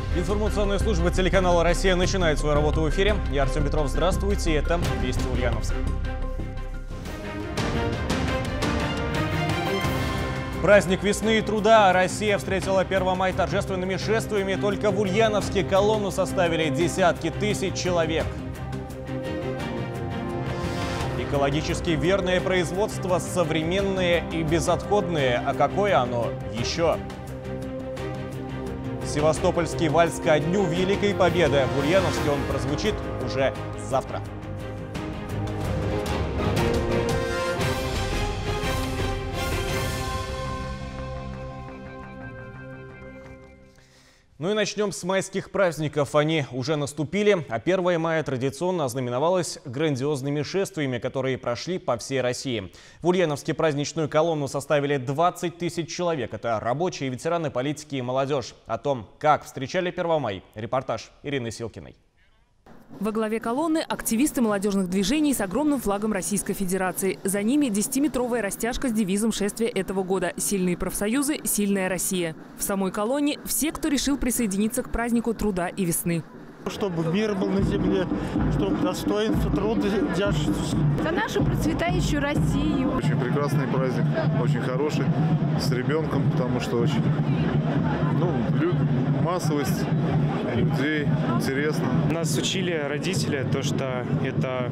Информационная служба телеканала «Россия» начинает свою работу в эфире. Я Артем Петров, здравствуйте, это «Вести Ульяновск». Праздник весны и труда. Россия встретила 1 мая торжественными шествиями. Только в Ульяновске колонну составили десятки тысяч человек. Экологически верное производство, современное и безотходное. А какое оно еще? Севастопольский вальс ко дню Великой Победы. В Ульяновске он прозвучит уже завтра. Ну и начнем с майских праздников. Они уже наступили, а 1 мая традиционно ознаменовалось грандиозными шествиями, которые прошли по всей России. В Ульяновске праздничную колонну составили 20 тысяч человек. Это рабочие, ветераны, политики и молодежь. О том, как встречали 1 мая, репортаж Ирины Силкиной. Во главе колонны активисты молодежных движений с огромным флагом Российской Федерации. За ними 10-метровая растяжка с девизом шествия этого года «Сильные профсоюзы, сильная Россия». В самой колонне все, кто решил присоединиться к празднику труда и весны. Чтобы мир был на земле, чтобы достоинство труда держится. За нашу процветающую Россию. Очень прекрасный праздник, очень хороший, с ребенком, потому что очень, массовость людей, интересно. Нас учили родители, то, что это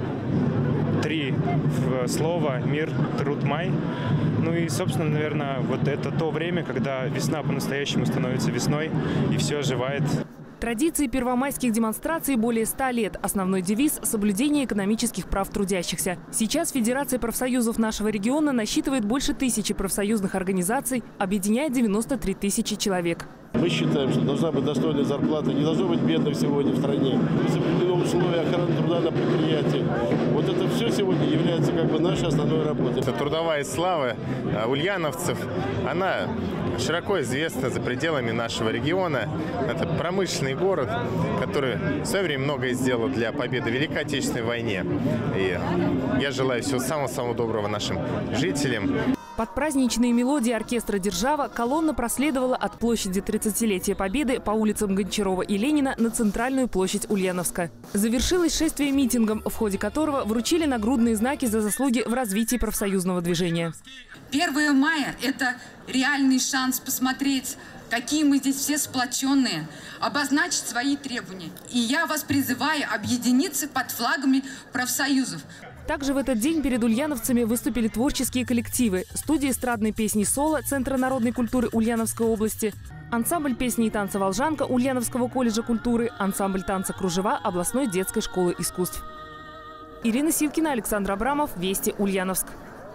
3 слова: мир, труд, май. Ну и, собственно, наверное, вот это то время, когда весна по-настоящему становится весной и все оживает. Традиции первомайских демонстраций более 100 лет. Основной девиз – соблюдение экономических прав трудящихся. Сейчас Федерация профсоюзов нашего региона насчитывает больше 1000 профсоюзных организаций, объединяет 93 тысячи человек. Мы считаем, что должна быть достойная зарплата, не должно быть бедных сегодня в стране. Соблюдены условия охраны труда на предприятии. Вот это все сегодня является нашей основной работой. Трудовая слава ульяновцев, она широко известна за пределами нашего региона. Это промышленный город, который в свое время многое сделал для победы в Великой Отечественной войне. И я желаю всего самого-самого доброго нашим жителям. Под праздничные мелодии оркестра «Держава» колонна проследовала от площади 30-летия Победы по улицам Гончарова и Ленина на центральную площадь Ульяновска. Завершилось шествие митингом, в ходе которого вручили нагрудные знаки за заслуги в развитии профсоюзного движения. 1 мая – это реальный шанс посмотреть, какие мы здесь все сплоченные, обозначить свои требования. И я вас призываю объединиться под флагами профсоюзов. Также в этот день перед ульяновцами выступили творческие коллективы: студия эстрадной песни «Соло» Центра народной культуры Ульяновской области, ансамбль песни и танца «Волжанка» Ульяновского колледжа культуры, ансамбль танца «Кружева» областной детской школы искусств. Ирина Силкина, Александр Абрамов, Вести, Ульяновск.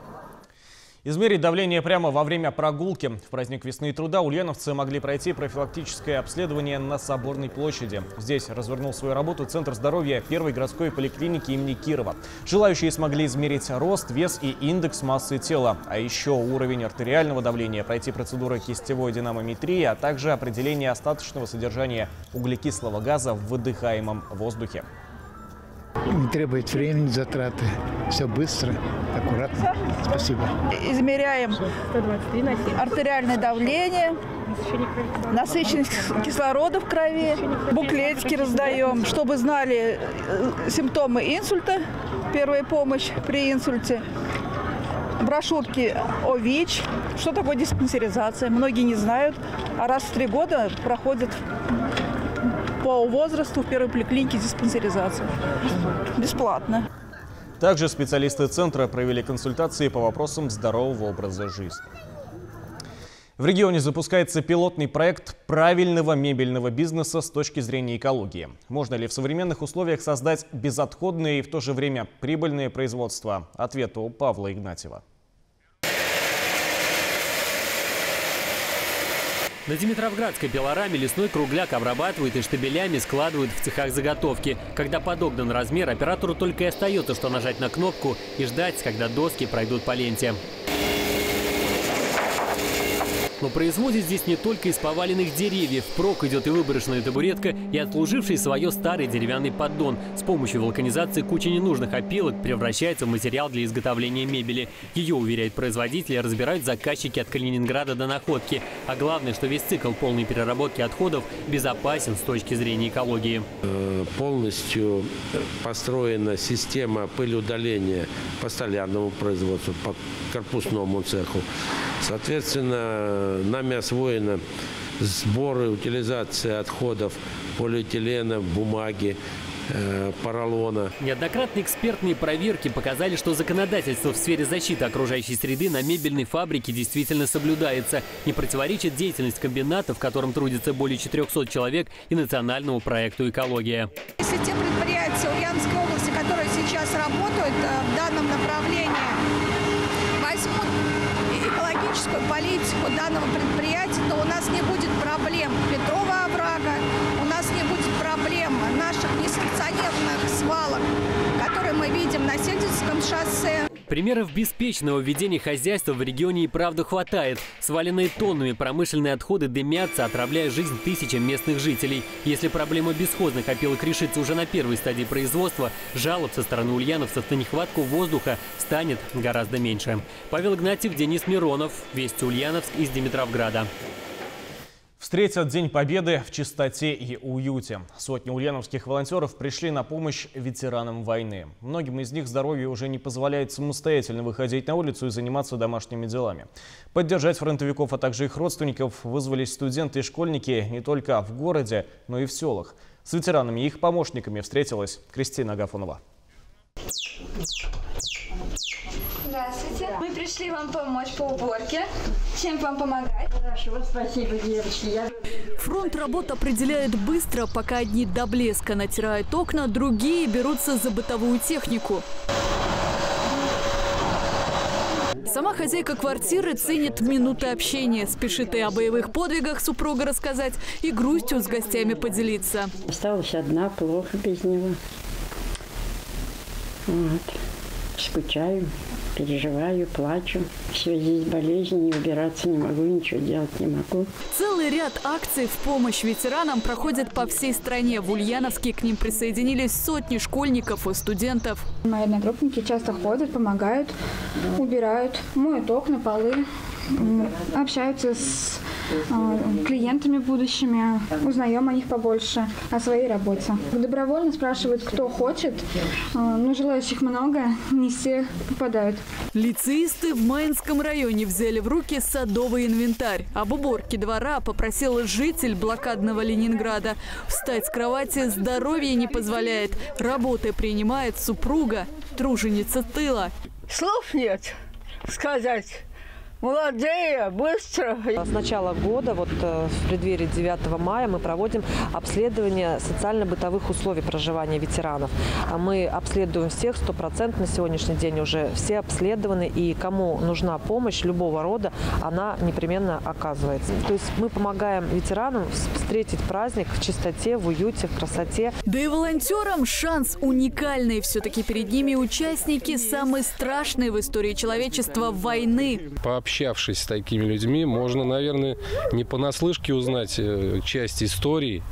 Измерить давление прямо во время прогулки. В праздник весны и труда ульяновцы могли пройти профилактическое обследование на Соборной площади. Здесь развернул свою работу Центр здоровья 1-й городской поликлиники имени Кирова. Желающие смогли измерить рост, вес и индекс массы тела, а еще уровень артериального давления, пройти процедуру кистевой динамометрии, а также определение остаточного содержания углекислого газа в выдыхаемом воздухе. Не требует времени, затраты. Все быстро, аккуратно. Спасибо. Измеряем артериальное давление, насыщенность кислорода в крови, буклетики раздаем, чтобы знали симптомы инсульта, первая помощь при инсульте, брошюрки о ВИЧ, что такое диспансеризация. Многие не знают, а раз в 3 года проходят по возрасту в 1-й поликлинике диспансеризацию. Бесплатно. Также специалисты центра провели консультации по вопросам здорового образа жизни. В регионе запускается пилотный проект правильного мебельного бизнеса с точки зрения экологии. Можно ли в современных условиях создать безотходное и в то же время прибыльное производство? Ответ у Павла Игнатьева. На Димитровградской пилораме лесной кругляк обрабатывают и штабелями складывают в цехах заготовки. Когда подогнан размер, оператору только и остается, что нажать на кнопку и ждать, когда доски пройдут по ленте. Но производят здесь не только из поваленных деревьев. Впрок идет и выброшенная табуретка, и отслуживший свое старый деревянный поддон. С помощью вулканизации куча ненужных опилок превращается в материал для изготовления мебели. Ее, уверяет производитель, разбирают заказчики от Калининграда до Находки. А главное, что весь цикл полной переработки отходов безопасен с точки зрения экологии. Полностью построена система пылеудаления по столярному производству, по корпусному цеху. Соответственно, нами освоено сбор и утилизация отходов полиэтилена, бумаги, поролона. Неоднократные экспертные проверки показали, что законодательство в сфере защиты окружающей среды на мебельной фабрике действительно соблюдается. Не противоречит деятельность комбината, в котором трудится более 400 человек, и национальному проекту «Экология». Если те предприятия Ульяновской области, которые сейчас работают в данном направлении, возьмут экологическую политику данного предприятия, то у нас не будет проблем Петрова оврага, у нас не будет проблем наших несанкционированных свалок, которые мы видим на Сельдинском шоссе. Примеров беспечного ведения хозяйства в регионе и правда хватает. Сваленные тоннами промышленные отходы дымятся, отравляя жизнь тысячам местных жителей. Если проблема бесхозных опилок решится уже на первой стадии производства, жалоб со стороны ульяновцев на нехватку воздуха станет гораздо меньше. Павел Игнатьев, Денис Миронов. Вести Ульяновск из Димитровграда. Встретят День Победы в чистоте и уюте. Сотни ульяновских волонтеров пришли на помощь ветеранам войны. Многим из них здоровье уже не позволяет самостоятельно выходить на улицу и заниматься домашними делами. Поддержать фронтовиков, а также их родственников вызвались студенты и школьники не только в городе, но и в селах. С ветеранами и их помощниками встретилась Кристина Агафонова. Здравствуйте. Мы пришли вам помочь по уборке. Чем вам помогать? Хорошо, спасибо, девочки. Фронт работ определяет быстро, пока одни до блеска натирают окна, другие берутся за бытовую технику. Сама хозяйка квартиры ценит минуты общения. Спешит и о боевых подвигах супруга рассказать, и грустью с гостями поделиться. Осталась одна, плохо без него. Вот. Скучаю, переживаю, плачу. В связи с болезнью не убираться не могу, ничего делать не могу. Целый ряд акций в помощь ветеранам проходит по всей стране. В Ульяновске к ним присоединились сотни школьников и студентов. Мои одногруппники часто ходят, помогают, убирают, моют окна, полы, общаются с клиентами будущими, узнаем о них побольше, о своей работе. Добровольно спрашивают, кто хочет, но желающих много, не все попадают. Лицеисты в Маинском районе взяли в руки садовый инвентарь. Об уборке двора попросил житель блокадного Ленинграда. Встать с кровати здоровье не позволяет. Работы принимает супруга, труженица тыла. Слов нет сказать. Молодые, быстро. С начала года, в преддверии 9 мая, мы проводим обследование социально-бытовых условий проживания ветеранов. Мы обследуем всех 100%, на сегодняшний день уже все обследованы, и кому нужна помощь любого рода, она непременно оказывается. То есть мы помогаем ветеранам встретить праздник в чистоте, в уюте, в красоте. Да и волонтерам шанс уникальный. Все-таки перед ними участники самой страшной в истории человечества войны. Пообщавшись с такими людьми, можно, наверное, не понаслышке узнать часть истории,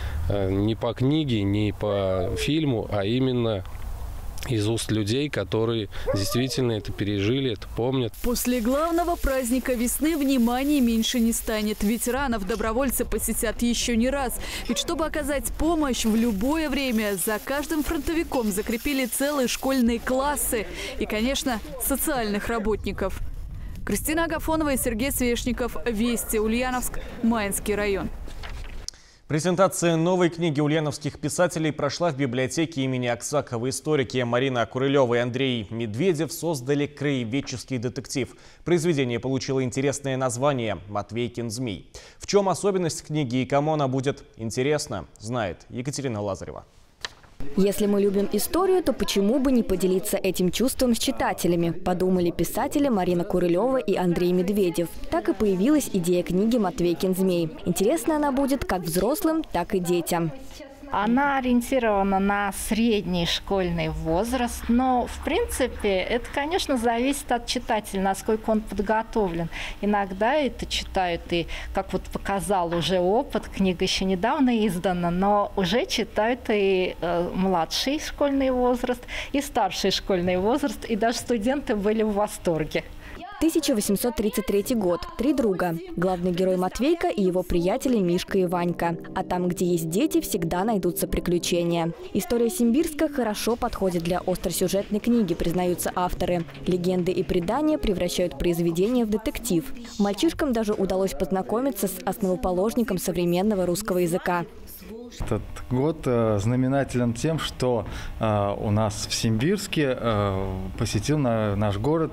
не по книге, не по фильму, а именно из уст людей, которые действительно это пережили, это помнят. После главного праздника весны внимания меньше не станет. Ветеранов добровольцы посетят еще не раз. Ведь чтобы оказать помощь в любое время, за каждым фронтовиком закрепили целые школьные классы. И, конечно, социальных работников. Кристина Агафонова и Сергей Свешников. Вести, Ульяновск, Маинский район. Презентация новой книги ульяновских писателей прошла в библиотеке имени Аксакова. Историки Марина Курылева и Андрей Медведев создали краеведческий детектив. Произведение получило интересное название «Матвейкин змей». В чем особенность книги и кому она будет интересна, знает Екатерина Лазарева. Если мы любим историю, то почему бы не поделиться этим чувством с читателями, подумали писатели Марина Курылева и Андрей Медведев. Так и появилась идея книги «Матвейкин змей». Интересна она будет как взрослым, так и детям. Она ориентирована на средний школьный возраст, но, в принципе, это, конечно, зависит от читателя, насколько он подготовлен. Иногда это читают, и, как вот показал уже опыт, книга еще недавно издана, но уже читают и младший школьный возраст, и старший школьный возраст, и даже студенты были в восторге. 1833 год. 3 друга. Главный герой Матвейка и его приятели Мишка и Ванька. А там, где есть дети, всегда найдутся приключения. История Симбирска хорошо подходит для остросюжетной книги, признаются авторы. Легенды и предания превращают произведение в детектив. Мальчишкам даже удалось познакомиться с основоположником современного русского языка. Этот год знаменателен тем, что у нас в Симбирске посетил наш город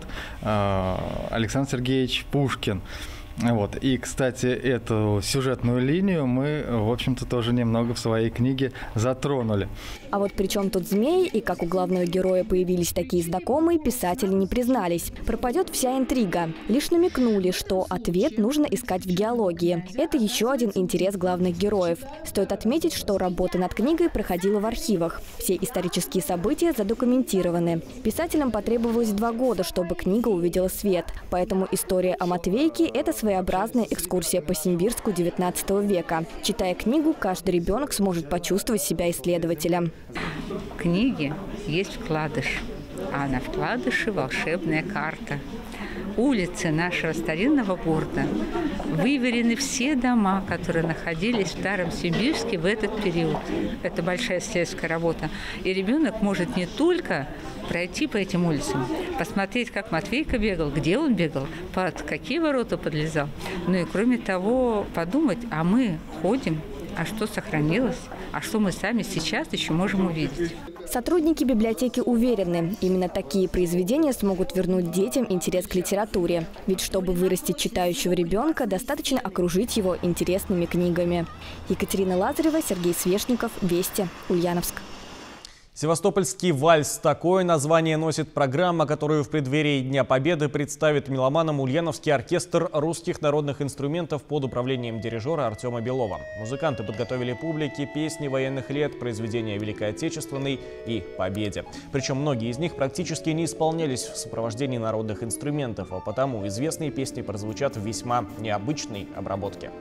Александр Сергеевич Пушкин. Вот. И, кстати, эту сюжетную линию мы, в общем-то, тоже немного в своей книге затронули. А вот при чем тут змеи и как у главного героя появились такие знакомые, писатели не признались. Пропадет вся интрига. Лишь намекнули, что ответ нужно искать в геологии. Это еще один интерес главных героев. Стоит отметить, что работа над книгой проходила в архивах. Все исторические события задокументированы. Писателям потребовалось 2 года, чтобы книга увидела свет. Поэтому история о Матвейке – это своеобразная экскурсия по Симбирску XIX века. Читая книгу, каждый ребенок сможет почувствовать себя исследователем. В книге есть вкладыш, а на вкладыше волшебная карта. Улицы нашего старинного города выверены все дома, которые находились в Старом Симбирске в этот период. Это большая исследовательская работа. И ребенок может не только пройти по этим улицам, посмотреть, как Матвейка бегал, где он бегал, под какие ворота подлезал, но и, кроме того, подумать, а мы ходим, а что сохранилось, а что мы сами сейчас еще можем увидеть. Сотрудники библиотеки уверены, именно такие произведения смогут вернуть детям интерес к литературе. Ведь чтобы вырастить читающего ребенка, достаточно окружить его интересными книгами. Екатерина Лазарева, Сергей Свешников, Вести, Ульяновск. Севастопольский вальс. Такое название носит программа, которую в преддверии Дня Победы представит меломанам Ульяновский оркестр русских народных инструментов под управлением дирижера Артема Белова. Музыканты подготовили публике песни военных лет, произведения Великой Отечественной и Победе. Причем многие из них практически не исполнялись в сопровождении народных инструментов, а потому известные песни прозвучат в весьма необычной обработке.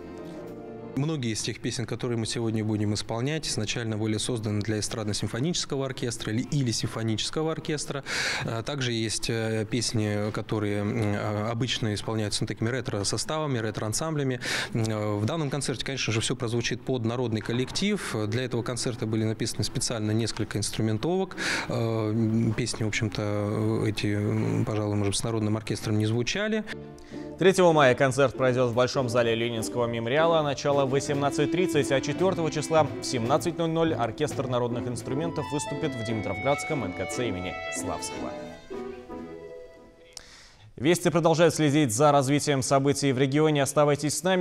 Многие из тех песен, которые мы сегодня будем исполнять, изначально были созданы для эстрадно-симфонического оркестра или симфонического оркестра. Также есть песни, которые обычно исполняются такими ретро-составами, ретро-ансамблями. В данном концерте, конечно же, все прозвучит под народный коллектив. Для этого концерта были написаны специально несколько инструментовок. Песни, в общем-то, эти, пожалуй, может, с народным оркестром не звучали. 3 мая концерт пройдет в Большом зале Ленинского мемориала. Начало в 18:30, а 4 числа в 17:00 оркестр народных инструментов выступит в Димитровградском НКЦ имени Славского. Вести продолжают следить за развитием событий в регионе. Оставайтесь с нами.